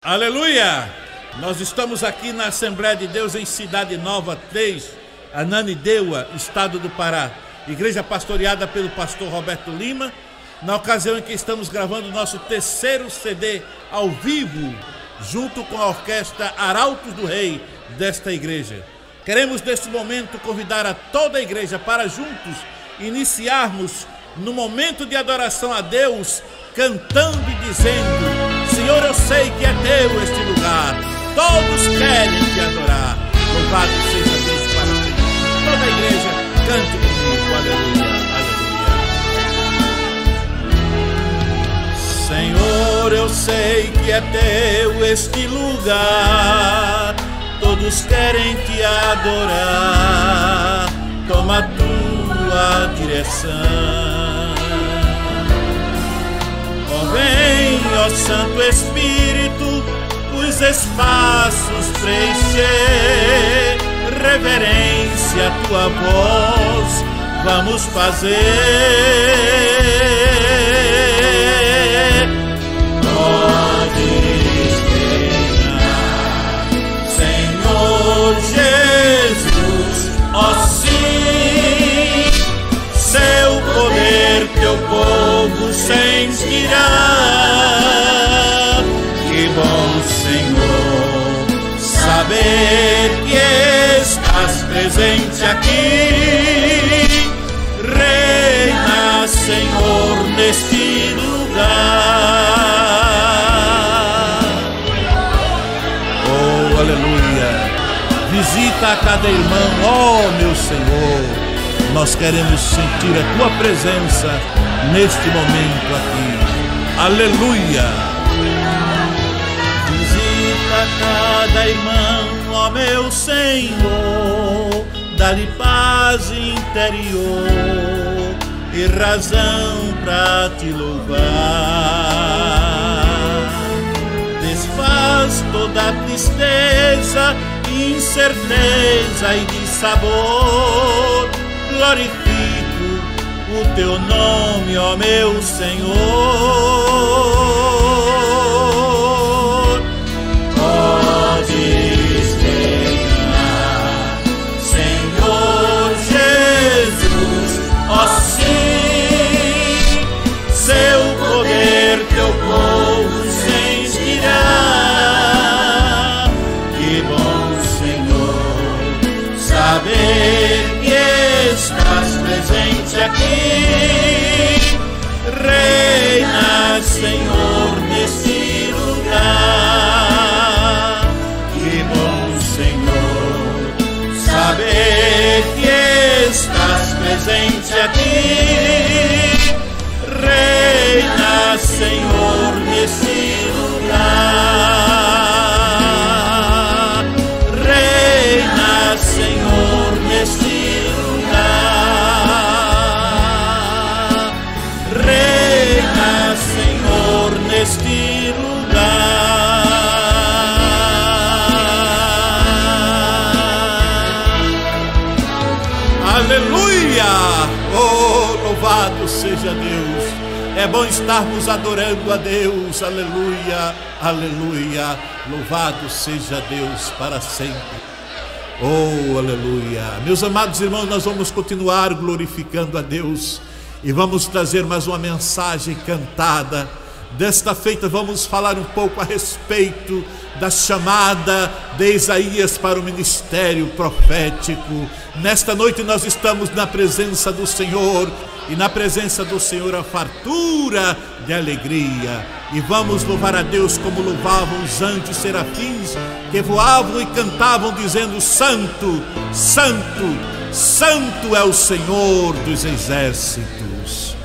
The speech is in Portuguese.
Aleluia! Nós estamos aqui na Assembleia de Deus em Cidade Nova 3, Ananindeua, estado do Pará. Igreja pastoreada pelo pastor Roberto Lima, na ocasião em que estamos gravando o nosso terceiro CD ao vivo, junto com a orquestra Arautos do Rei desta igreja. Queremos neste momento convidar a toda a igreja para juntos iniciarmos no momento de adoração a Deus, cantando e dizendo: Senhor, eu sei que é teu este lugar, todos querem te adorar, louvado seja Deus para sempre. Toda a igreja cante comigo, aleluia, aleluia. Senhor, eu sei que é teu este lugar, todos querem te adorar, toma a tua direção. Vem, ó Santo Espírito, os espaços preencher, reverência à tua voz, vamos fazer. Podes reinar, Senhor Jesus, ó sim, seu poder teu povo sentirá. Que bom, Senhor, saber que estás presente aqui. Reina, Senhor, neste lugar. Oh, aleluia. Visita a cada irmão, oh meu Senhor. Nós queremos sentir a tua presença neste momento aqui. Aleluia! Visita cada irmão, ó meu Senhor, dá-lhe paz interior e razão pra te louvar. Desfaz toda a tristeza, incerteza e dissabor. Glorifico o teu nome, ó meu Senhor. Podes reinar, Senhor Jesus, ó sim, seu poder teu povo sentirá. Que bom, Senhor, saber estás presente aqui. Reina, Senhor, neste lugar. Que bom, Senhor, saber que estás presente aqui. Reina, Senhor, neste lugar. Reina, Senhor, neste lugar. Reina, Senhor, neste lugar. Aleluia! Oh, louvado seja Deus! É bom estarmos adorando a Deus. Aleluia, aleluia. Louvado seja Deus para sempre. Oh, aleluia. Meus amados irmãos, nós vamos continuar glorificando a Deus e vamos trazer mais uma mensagem cantada. Desta feita vamos falar um pouco a respeito da chamada de Isaías para o ministério profético. Nesta noite nós estamos na presença do Senhor, e na presença do Senhor a fartura de alegria. E vamos louvar a Deus como louvavam os anjos serafins, que voavam e cantavam dizendo: Santo, Santo, Santo é o Senhor dos exércitos.